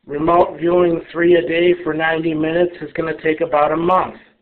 remote viewing 3 a day for 90 minutes is going to take about a month.